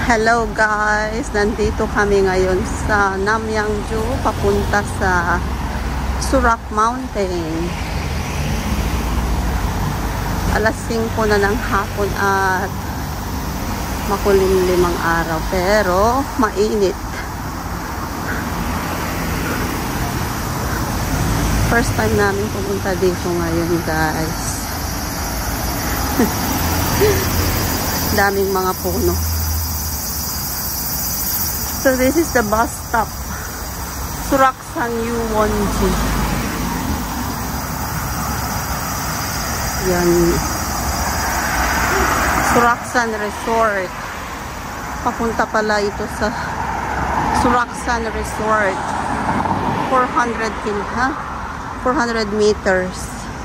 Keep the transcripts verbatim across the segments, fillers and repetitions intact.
Hello guys, nandito kami ngayon sa Namyangju papunta sa Surak Mountain. Alas singko na ng hapon at makulimlimang araw pero mainit. First time namin pumunta dito ngayon guys. Daming mga puno. So this is the bus stop, Suraksan Yuwonji. Yan, Suraksan Resort. Papunta pala ito sa Suraksan Resort. four hundred kil, ha? four hundred meters.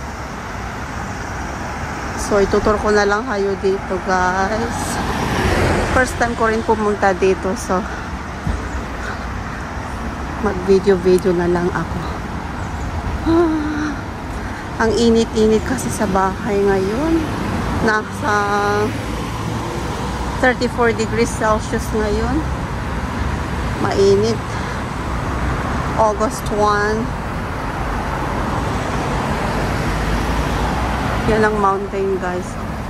So itutur ko na lang kayo dito guys. First time ko rin pumunta dito, so mag-video-video na lang ako. Ah, ang init-init kasi sa bahay ngayon. Nasa thirty-four degrees Celsius ngayon. Mainit. August first. Yan ang mountain guys.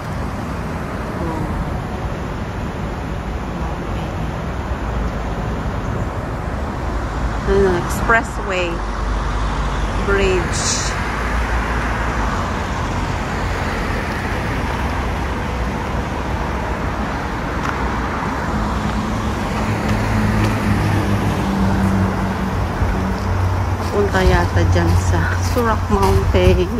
Ano, expressway bridge. Punta yata dyan sa Surak Mountain.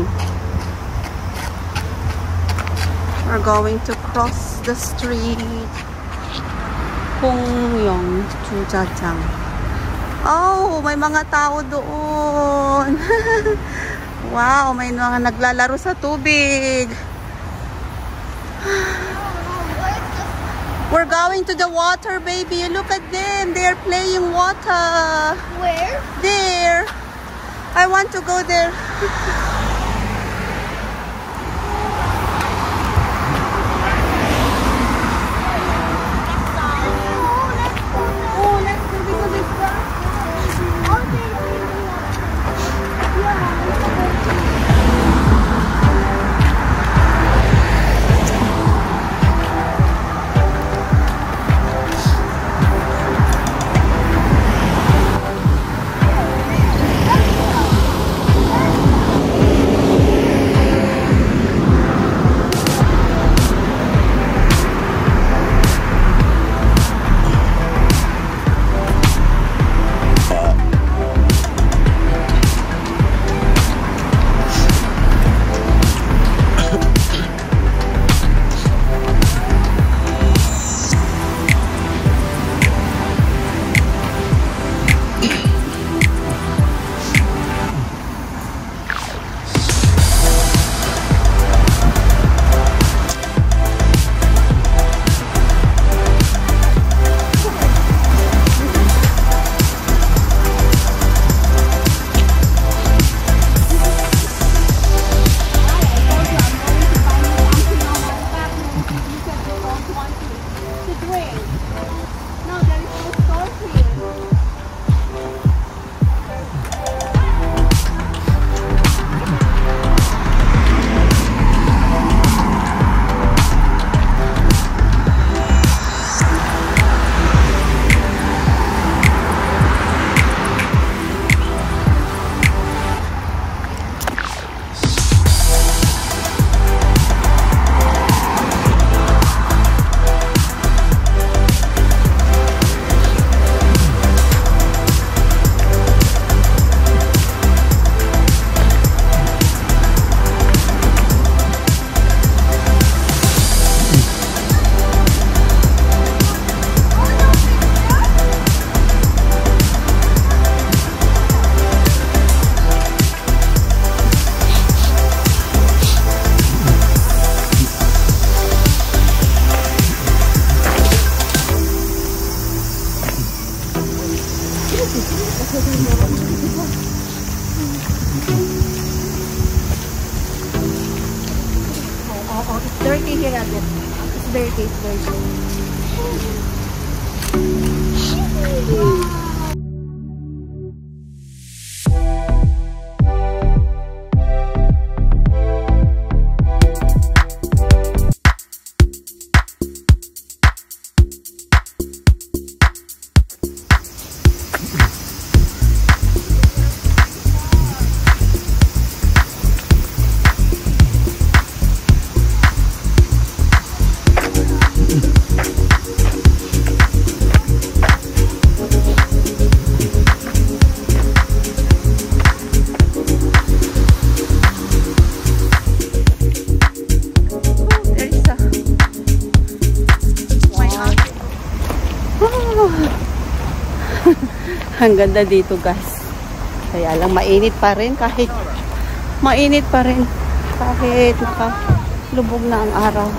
We're going to cross the street Hongyong Jujajang. Oh, may mga tao doon. Wow, may mga naglalaro sa tubig. We're going to the water, baby. Look at them. They are playing water. Where? There. I want to go there. dirty here again. It's dirty, it's dirty. Ang ganda dito guys. Kaya lang mainit pa rin kahit mainit pa rin kahit nakalubog na ang araw.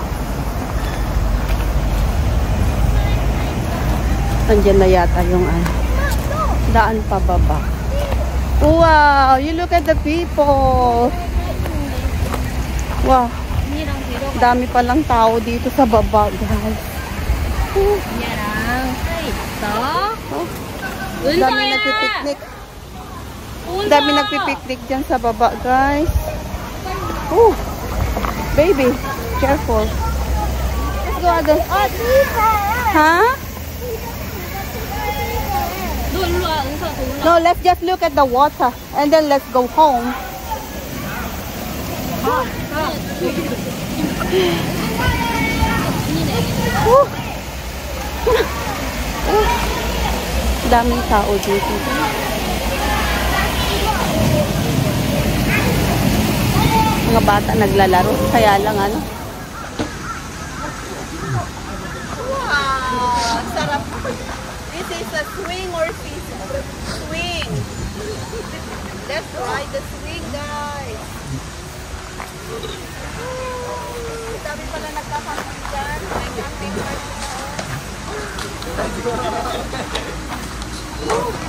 Nandiyan na yata yung ano, daan pababa. Wow! You look at the people! Wow! Dami palang tao dito sa baba guys. Oh. Dami nagpipiknik. Dami nagpipiknik dyan sa baba, guys. Oh, baby, careful. Let's go again. Huh? No, let's just look at the water and then let's go home. Oh. Oh. Daming tao dito. Mga bata naglalaro. Kaya lang ano. Wow! Sarap. This is a swing or season. Swing. Let's ride the swing, guys. Oh, dami pala nagkakamping dyan. May camping park na. Oh,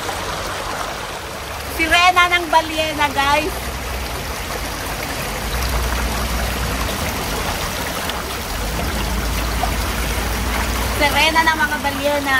Sirena ng balyena, guys. Rena na mga balyo na.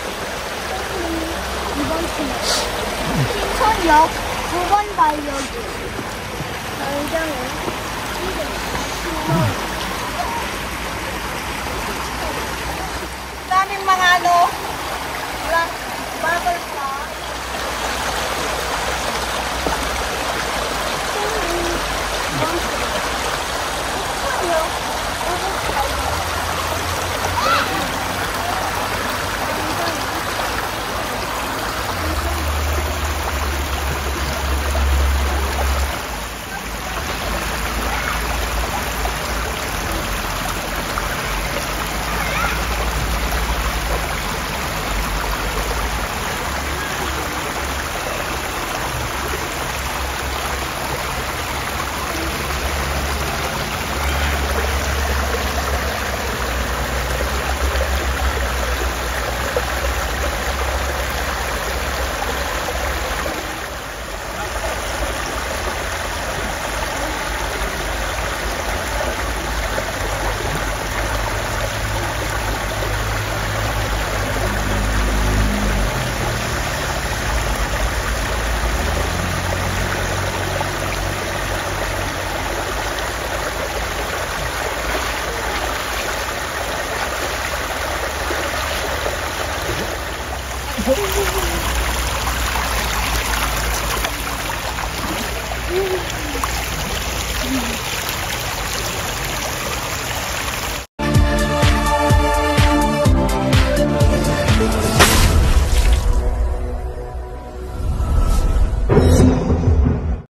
신천역 두 번 달려기.